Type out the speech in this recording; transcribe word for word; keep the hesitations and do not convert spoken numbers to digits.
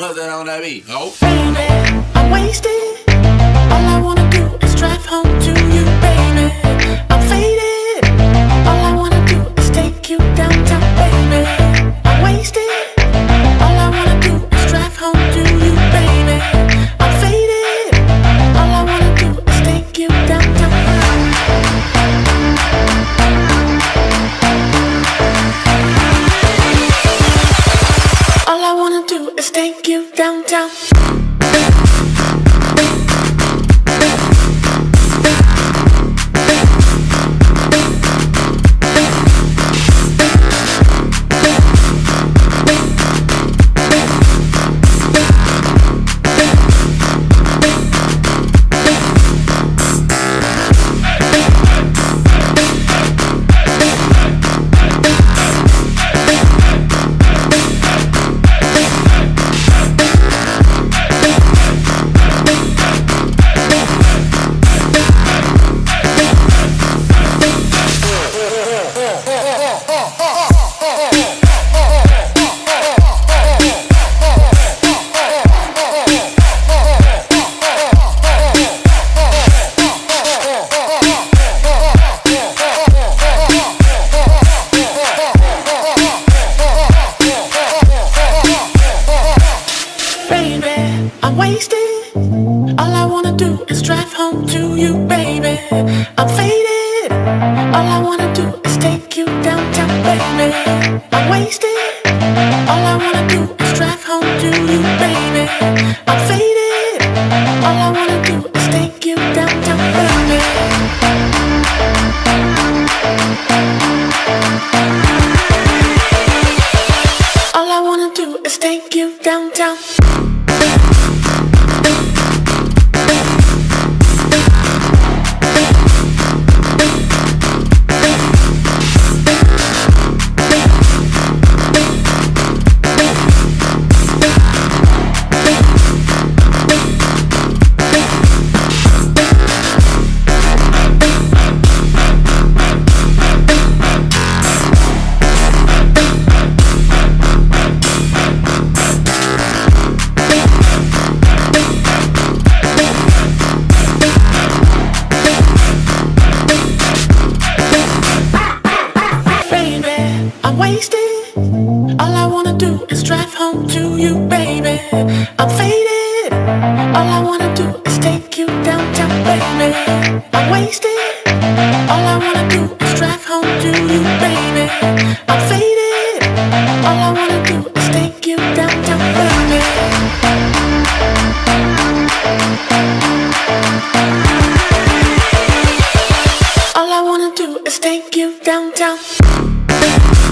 buzzing on that beat. Nope. Baby, I'm wasted. All I wanna do is drive home to you, baby. I'm faded. All I wanna do is take you downtown, baby. I'm wasted. All I wanna do is drive home to you, baby. I'm faded. All I wanna do is take you downtown. All I wanna do is take you downtown. I'm wasted. All I wanna do is drive home to you, baby. I'm faded. All I wanna do is take you downtown, baby. I'm wasted. All I wanna do is drive home to you, baby. I'm faded. All I wanna do is take you downtown, baby. All I wanna do is take you downtown. I'm wasted. All I wanna do is drive home to you, baby. I'm faded. All I wanna do is take you downtown, baby. I'm wasted. All I wanna do is drive home to you, baby. I'm faded. All I wanna do is take you downtown, baby. All I wanna do is take you downtown.